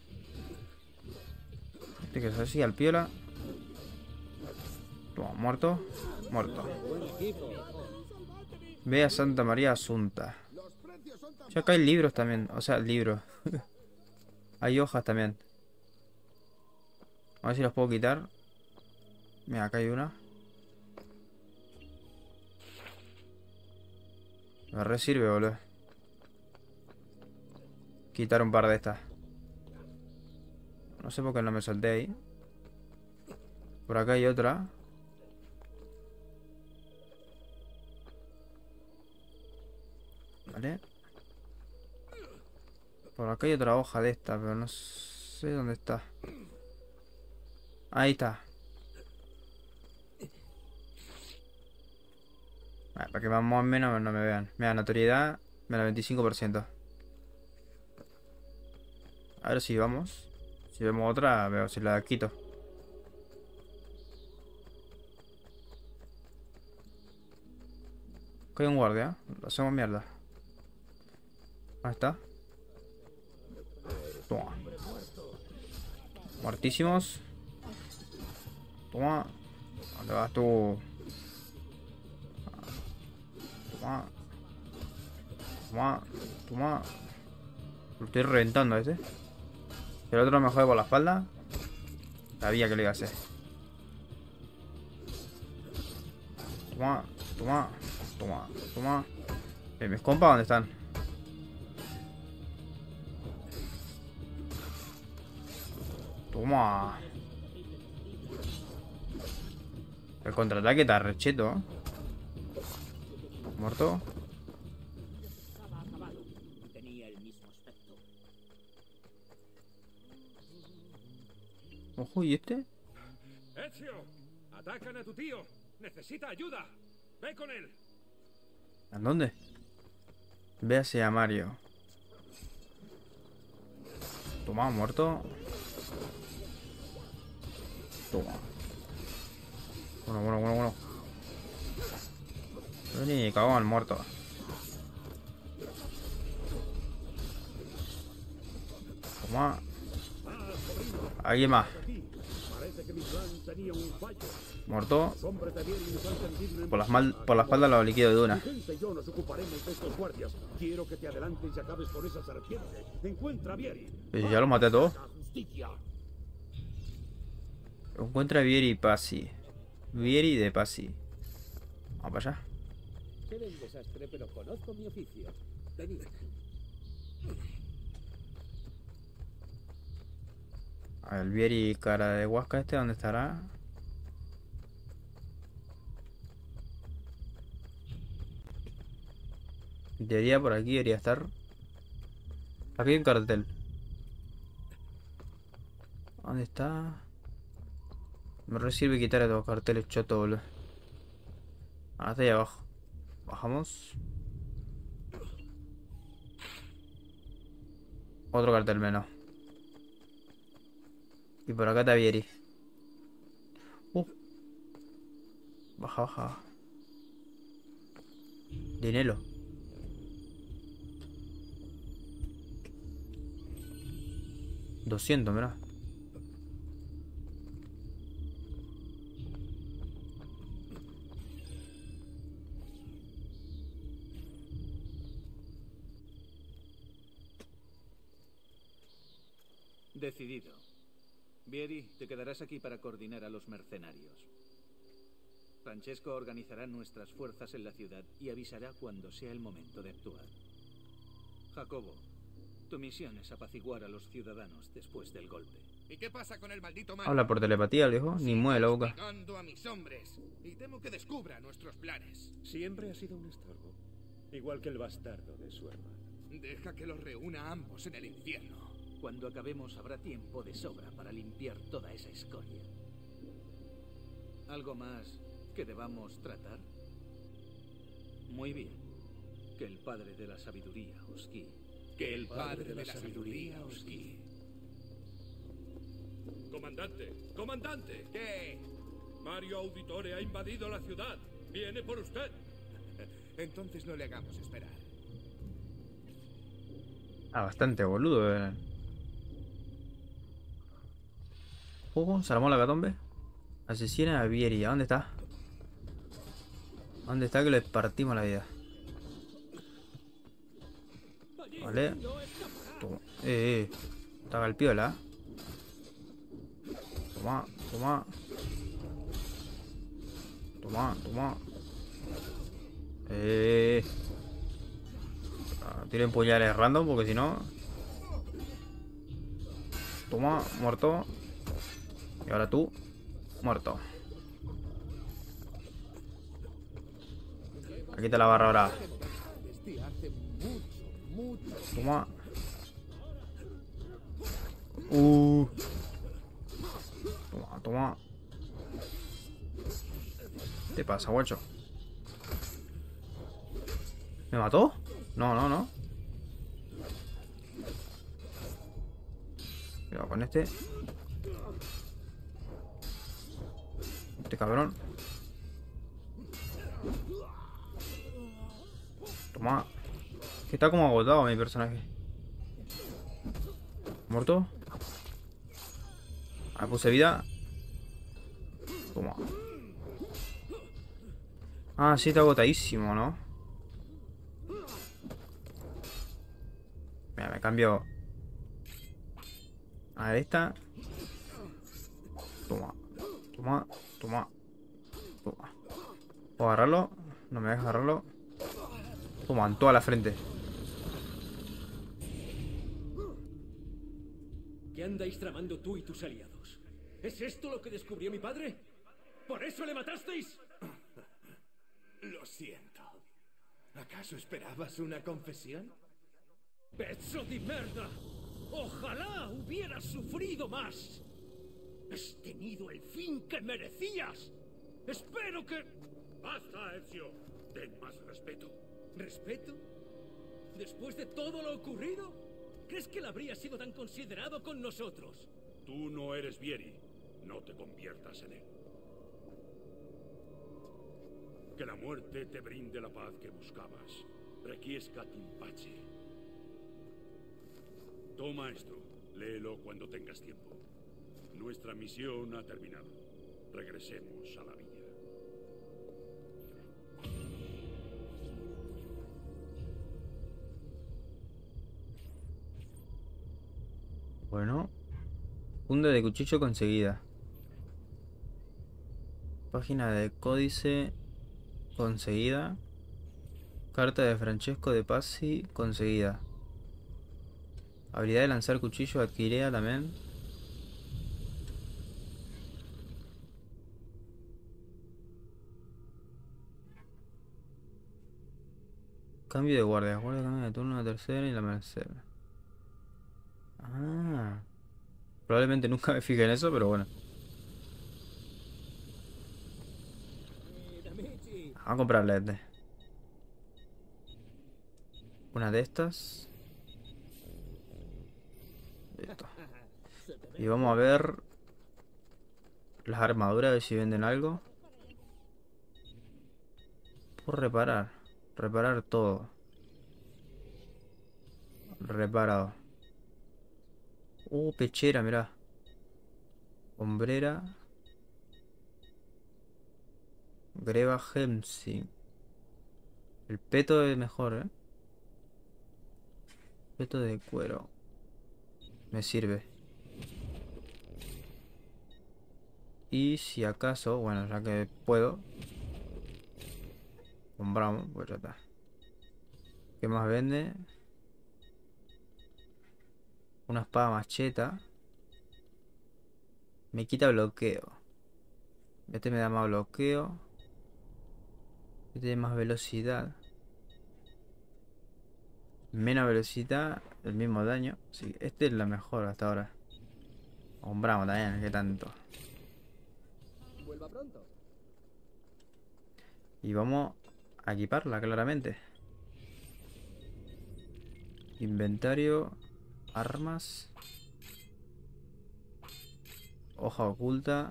Este que es así, al piola. Toma, muerto. Muerto. Ve a Santa María Asunta. Ya acá hay libros también. O sea, libros. Hay hojas también. A ver si los puedo quitar. Mira, acá hay una. Me re sirve, boludo. Quitar un par de estas. No sé por qué no me solté ahí. Por acá hay otra. Vale. Por acá hay otra hoja de esta, pero no sé dónde está. Ahí está. Vale, para que más o menos no me vean. Mira, notoriedad, menos veinticinco por ciento. A ver si vamos. Si vemos otra, veo si la quito. Acá hay un guardia. Lo hacemos mierda. Ahí está. Toma. Muertísimos. Toma. ¿Dónde vas tú? Toma. Toma. Toma. Lo estoy reventando a este. El otro me jode por la espalda. Sabía que lo iba a hacer. Toma. Toma. Toma. Toma. Eh, ¿mis compas dónde están? Toma. El contraataque está recheto, ¿eh? Muerto. Ojo, ¿y este? Ezio, atacan a tu tío. Necesita ayuda. Ve con él. ¿A dónde? Ve hacia Mario. Toma, muerto. Toma. Bueno, bueno, bueno, bueno. Ni cagón, muerto. Toma. Alguien más. Muerto. Por la, mal, por la espalda lo liquido de una. Yo nos ocuparemos de estos guardias. Quiero que te adelantes y acabes con esa serpiente. Encuentra a Vieri. Y ya los maté a todos. Encuentra a Vieri y Pasi. Vieri de Pasi. Vamos para allá. Seré un desastre, pero conozco mi oficio. Venid. A ver, el Vieri cara de Huasca este, ¿dónde estará? Debería por aquí, debería estar. Aquí hay un cartel. ¿Dónde está? Me recibe quitar estos carteles choto, boludo. Ah, está ahí abajo. Bajamos. Otro cartel menos. Y por acá está Vieri. Uh. Baja, baja. Dinero. doscientos, mirá. Decidido. Vieri, te quedarás aquí para coordinar a los mercenarios. Francesco organizará nuestras fuerzas en la ciudad y avisará cuando sea el momento de actuar. Jacobo, tu misión es apaciguar a los ciudadanos después del golpe. ¿Y qué pasa con el maldito Mario? Habla por telepatía, viejo. Ni mueve la boca. Hostigando a mis hombres. Y temo que descubra nuestros planes. Siempre ha sido un estorbo. Igual que el bastardo de su hermano. Deja que los reúna a ambos en el infierno. Cuando acabemos habrá tiempo de sobra para limpiar toda esa escoria. ¿Algo más que debamos tratar? Muy bien. Que el padre de la sabiduría os guíe. Que el padre de la sabiduría os guíe. Comandante, comandante. ¿Qué? Mario Auditore ha invadido la ciudad. Viene por usted. Entonces no le hagamos esperar. Ah, bastante boludo, eh. Juego, se armó la catombe. Asesina a Vieri. ¿A dónde está? ¿Dónde está que le partimos la vida? Vale. Toma. Eh, eh. Está el piola. Toma, toma. Toma, toma. Eh. Tiren puñales random porque si no. Toma, muerto. Y ahora tú, muerto. Aquí te la barra ahora. Toma. Uh. Toma, toma. ¿Qué te pasa, guacho? ¿Me mató? No, no, no. Cuidado con este. Este cabrón. Toma. Que está como agotado mi personaje. ¿Muerto? Ah, puse vida. Toma. Ah, sí, está agotadísimo, ¿no? Mira, me cambio a esta. Toma. Toma. Toma. Toma. ¿Puedo agarrarlo? No me deja agarrarlo. Toma, en toda la frente. ¿Qué andáis tramando tú y tus aliados? ¿Es esto lo que descubrió mi padre? ¿Por eso le matasteis? Lo siento. ¿Acaso esperabas una confesión? ¡Pezzo di merda! ¡Ojalá hubieras sufrido más! Has tenido el fin que merecías. Espero que... ¡Basta, Ezio! Ten más respeto. ¿Respeto? ¿Después de todo lo ocurrido? ¿Crees que él habría sido tan considerado con nosotros? Tú no eres Vieri. No te conviertas en él. Que la muerte te brinde la paz que buscabas. Requiescat in pace. Toma esto. Léelo cuando tengas tiempo. Nuestra misión ha terminado. Regresemos a la villa. Bueno. Funda de cuchillo conseguida. Página de códice conseguida. Carta de Francesco de Pazzi conseguida. Habilidad de lanzar cuchillo adquirida también. Cambio de guardia. Guardia cambio de turno a la tercera y la merced. Ah. Probablemente nunca me fijé en eso, pero bueno. Vamos a comprarle este. Una de estas. Listo. Y vamos a ver las armaduras, a ver si venden algo. Por reparar. Reparar todo. Reparado. Uh, pechera, mirá. Hombrera. Greba Hemsing. El peto es mejor, eh. Peto de cuero. Me sirve. Y si acaso, bueno, ya que puedo, compramos, pues ya está. ¿Qué más vende? Una espada macheta. Me quita bloqueo. Este me da más bloqueo. Este tiene más velocidad. Menos velocidad, el mismo daño. Sí, este es la mejor hasta ahora. Compramos también, ¿qué tanto? Vuelva pronto. Y vamos a equiparla claramente. Inventario. Armas. Hoja oculta.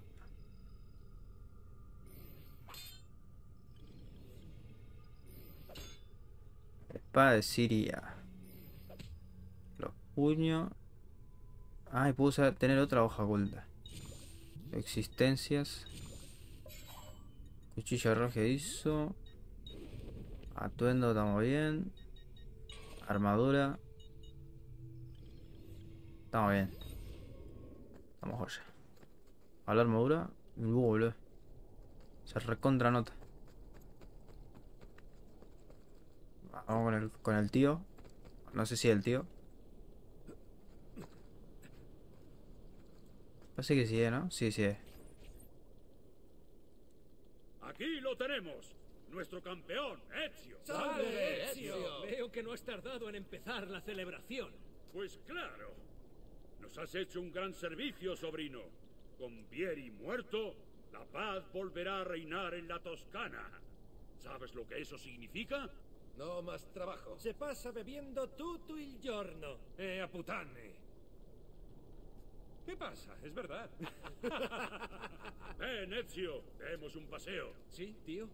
Espada de Siria. Los puños. Ah, y puedo usar, tener otra hoja oculta. Existencias. Cuchillo arrojadizo. Atuendo, estamos bien. Armadura. Estamos bien. Estamos joya. A la armadura. Y luego, boludo. Se recontra nota. Vamos con el, con el tío. No sé si el tío. Parece que sí, ¿no? Sí, sí es. Aquí lo tenemos. Nuestro campeón, Ezio. ¡Salve, Ezio! Veo que no has tardado en empezar la celebración. Pues claro. Nos has hecho un gran servicio, sobrino. Con Vieri muerto, la paz volverá a reinar en la Toscana. ¿Sabes lo que eso significa? No más trabajo. Se pasa bebiendo tutto il giorno. Eh, a puttane. ¿Qué pasa? Es verdad. Ven, Ezio, demos un paseo. ¿Sí, tío?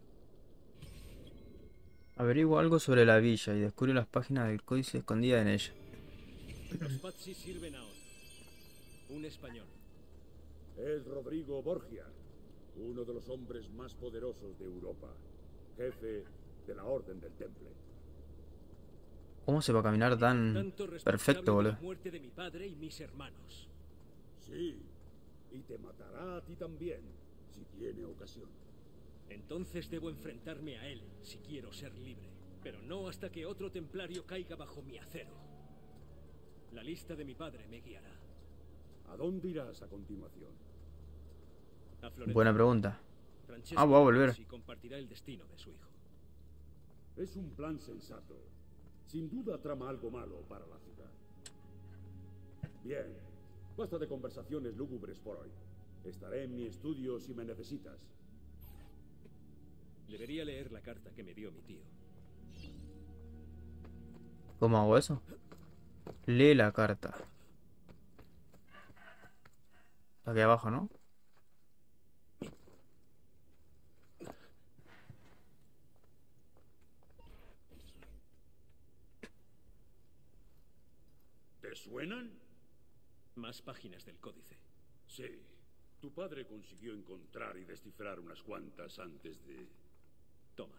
Averiguo algo sobre la villa y descubro las páginas del códice escondidas en ella. Los Pazzi sirven ahora. Un español. Es Rodrigo Borgia, uno de los hombres más poderosos de Europa. Jefe de la Orden del Temple. ¿Cómo se va a caminar tan perfecto, boludo? La muerte de mi padre y mis hermanos. Sí, y te matará a ti también, si tiene ocasión. Entonces debo enfrentarme a él, si quiero ser libre. Pero no hasta que otro templario caiga bajo mi acero. La lista de mi padre me guiará. ¿A dónde irás a continuación? A Florencia. Buena pregunta. Francesco Ah, voy a volver. Y compartirá el destino de su hijo. Es un plan sensato. Sin duda trama algo malo para la ciudad. Bien, basta de conversaciones lúgubres por hoy. Estaré en mi estudio si me necesitas. Debería leer la carta que me dio mi tío. ¿Cómo hago eso? Lee la carta. Aquí abajo, ¿no? ¿Te suenan? Más páginas del códice. Sí. Tu padre consiguió encontrar y descifrar unas cuantas antes de... Toma.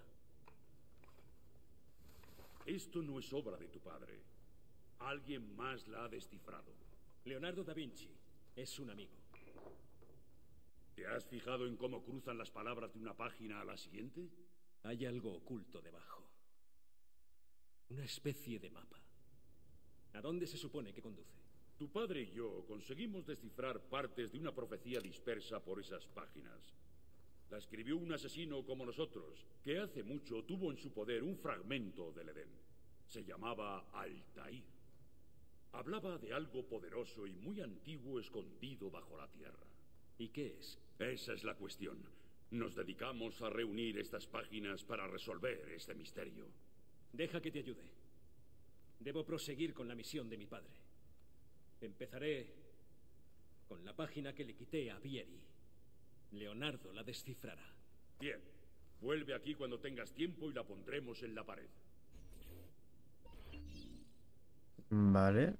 Esto no es obra de tu padre. Alguien más la ha descifrado. Leonardo da Vinci es un amigo. ¿Te has fijado en cómo cruzan las palabras de una página a la siguiente? Hay algo oculto debajo. Una especie de mapa. ¿A dónde se supone que conduce? Tu padre y yo conseguimos descifrar partes de una profecía dispersa por esas páginas. La escribió un asesino como nosotros, que hace mucho tuvo en su poder un fragmento del Edén. Se llamaba Altair. Hablaba de algo poderoso y muy antiguo escondido bajo la tierra. ¿Y qué es? Esa es la cuestión. Nos dedicamos a reunir estas páginas para resolver este misterio. Deja que te ayude. Debo proseguir con la misión de mi padre. Empezaré con la página que le quité a Vieri. Leonardo la descifrará. Bien. Vuelve aquí cuando tengas tiempo y la pondremos en la pared. Vale.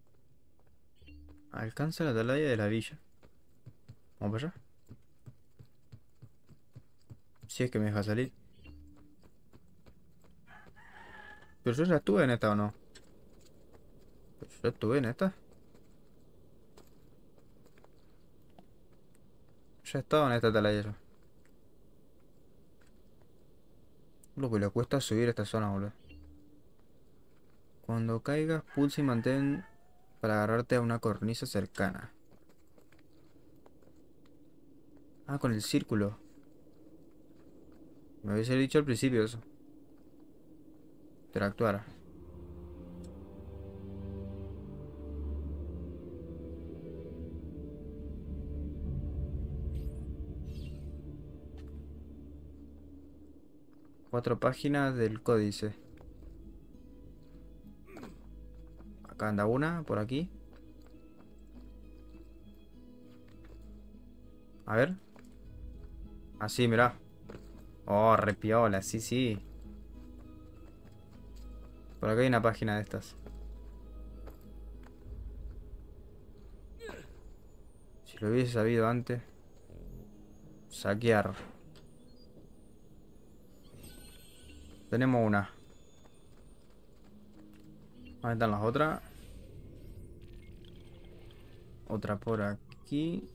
Alcanza la atalaya de la villa. Vamos para allá. Si es que me deja salir. Pero yo ya estuve en esta, ¿o no? Pero yo estuve en esta. Ya he estado en esta atalaya ya. Lo que le cuesta subir esta zona, boludo. Cuando caigas, pulsa y mantén para agarrarte a una cornisa cercana. Ah, con el círculo. Me hubiese dicho al principio eso. Interactuar. Cuatro páginas del códice. Acá anda una, por aquí. A ver. Así, mirá. Oh, repiola, sí, sí. Por acá hay una página de estas. Si lo hubiese sabido antes. Saquear. Tenemos una. ¿Dónde están las otras? Otra por aquí.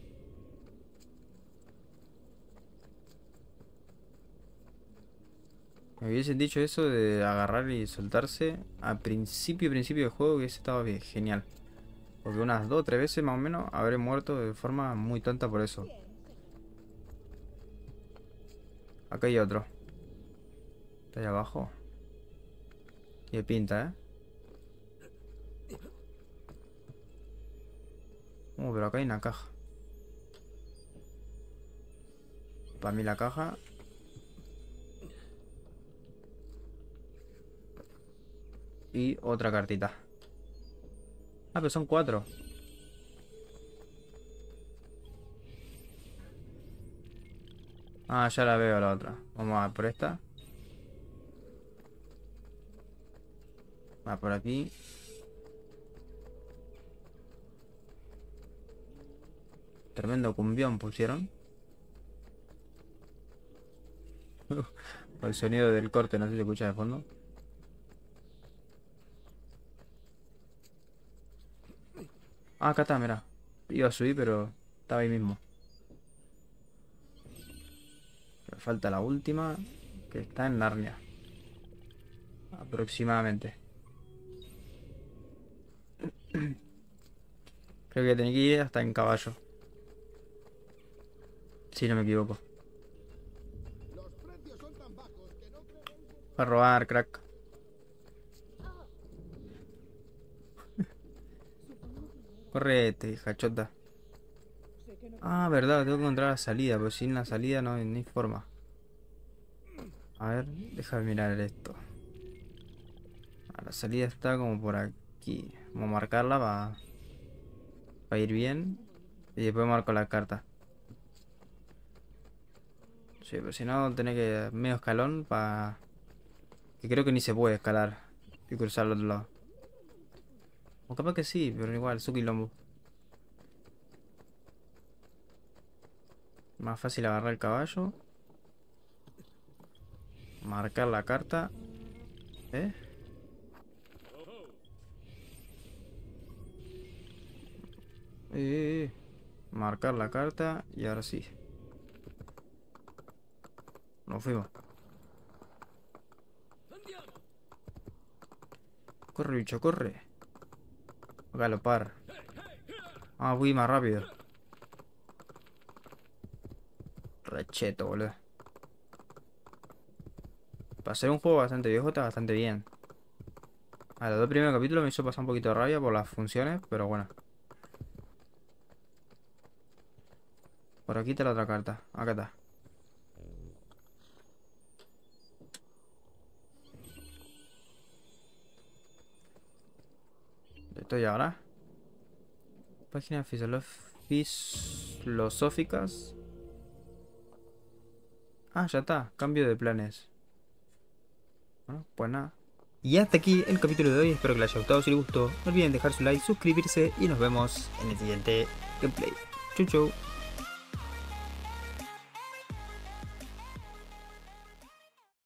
Me hubiesen dicho eso de agarrar y soltarse al principio, principio del juego, que hubiese estado bien, genial. Porque unas dos o tres veces más o menos habré muerto de forma muy tonta por eso. Acá hay otro. Está ahí abajo. Tiene pinta, ¿eh? Uh, pero acá hay una caja. Para mí la caja. Y otra cartita. Ah, pero son cuatro. Ah, ya la veo la otra. Vamos a por esta. Va por aquí. Tremendo cumbión pusieron. El sonido del corte, no sé si se escucha de fondo. Ah, acá está, mira. Iba a subir, pero estaba ahí mismo. Me falta la última, que está en Narnia. Aproximadamente. Creo que tenía que ir hasta en caballo. Si no me equivoco. Va a robar, crack. Correte, hija chota. Ah, verdad, tengo que encontrar la salida, pues sin la salida no hay ni forma. A ver, déjame mirar esto. Ah, la salida está como por aquí. Vamos a marcarla para, para ir bien. Y después marco la carta. Sí, pero si no, tener que medio escalón para... Que creo que ni se puede escalar y cruzar al otro lado. O capaz que sí, pero igual, su quilombo. Más fácil agarrar el caballo. Marcar la carta. ¿Eh? Eh, eh, eh. Marcar la carta y ahora sí. Nos fuimos. Corre, bicho, corre. A galopar. Ah, voy más rápido. Recheto, boludo. Para ser un juego bastante viejo está bastante bien. A los dos primeros capítulos me hizo pasar un poquito de rabia por las funciones, pero bueno. Por aquí está la otra carta. Acá está. Estoy ahora. Páginas filosóficas. Ah, ya está. Cambio de planes. Bueno, pues nada. Y hasta aquí el capítulo de hoy. Espero que les haya gustado. Si les gustó, no olviden dejar su like, suscribirse y nos vemos en el siguiente gameplay. Chau chau.